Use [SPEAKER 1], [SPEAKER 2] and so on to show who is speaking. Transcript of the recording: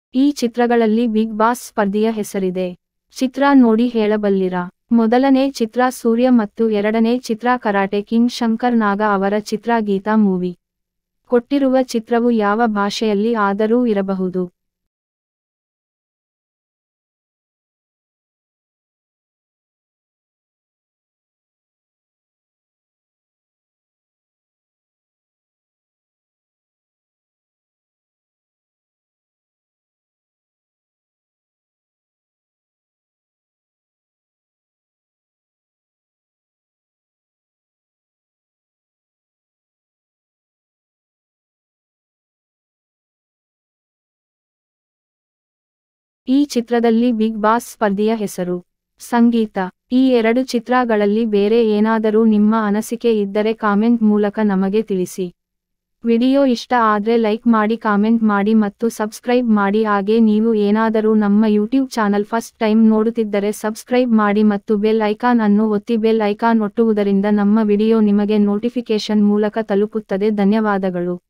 [SPEAKER 1] ಈ ಚಿತ್ರಗಳಲ್ಲಿ big boss ಸ್ಪರ್ಧಿಯ ಹೆಸರಿದೆ. ಚಿತ್ರ ನೋಡಿ ಹೇಳಬಲ್ಲಿರಾ? ಮೊದಲನೇ ಚಿತ್ರ ಸೂರ್ಯ ಮತ್ತು ಎರಡನೇ ಚಿತ್ರ ಕರಾಟೆ ಕಿಂಗ್ ಶಂಕರ್ ನಾಗ ಅವರ ಚಿತ್ರ ಗೀತಾ ಮೂವಿ. ಕೊಟ್ಟಿರುವ ಚಿತ್ರವು ಯಾವ ಭಾಷೆಯಲ್ಲಿ ಆದರೂ ಇರಬಹುದು. ಈ ಚಿತ್ರದಲ್ಲಿ ಬಿಗ್ ಬಾಸ್ ಸ್ಪರ್ಧಿಯ ಹೆಸರು, ಸಂಗೀತ. ಈ ಎರಡು ಚಿತ್ರಗಳಲ್ಲಿ ಬೇರೆ ಏನಾದರೂ ನಿಮ್ಮ ಅನಿಸಿಕೆ ಇದ್ದರೆ ಕಾಮೆಂಟ್ ಮೂಲಕ ನಮಗೆ ತಿಳಿಸಿ. ವಿಡಿಯೋ ಇಷ್ಟ ಆದ್ರೆ ಲೈಕ್ ಮಾಡಿ, ಕಾಮೆಂಟ್ ಮಾಡಿ ಮತ್ತು ಸಬ್ಸ್ಕ್ರೈಬ್ ಮಾಡಿ. ಹಾಗೆ ನೀವು ಏನಾದರೂ ನಮ್ಮ ಯೂಟ್ಯೂಬ್ ಚಾನಲ್ ಫಸ್ಟ್ ಟೈಮ್ ನೋಡುತ್ತಿದ್ದರೆ ಸಬ್ಸ್ಕ್ರೈಬ್ ಮಾಡಿ ಮತ್ತು ಬೆಲ್ ಐಕಾನ್ ಅನ್ನು ಒತ್ತಿ. ಬೆಲ್ ಐಕಾನ್ ಒತ್ತುವುದರಿಂದ ನಮ್ಮ ವಿಡಿಯೋ ನಿಮಗೆ ನೋಟಿಫಿಕೇಶನ್ ಮೂಲಕ ತಲುಪುತ್ತದೆ. ಧನ್ಯವಾದಗಳು.